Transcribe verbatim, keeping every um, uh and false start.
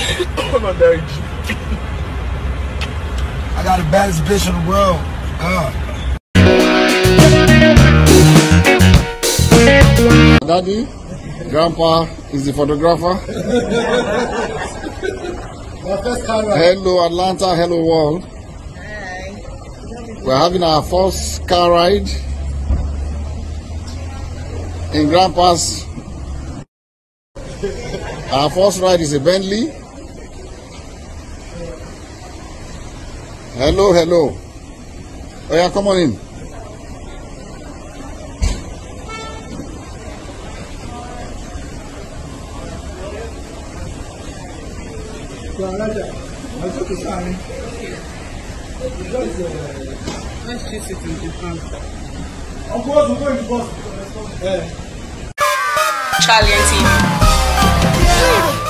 I'm very cheap. I got the baddest bitch in the world. Uh. Daddy, Grandpa is the photographer. Hello Atlanta, hello world. Hi. We're having our first car ride in Grandpa's. Our first ride is a Bentley. Hello, hello. Oh yeah, come on in. Let's just sit in the front. Charlie and T V.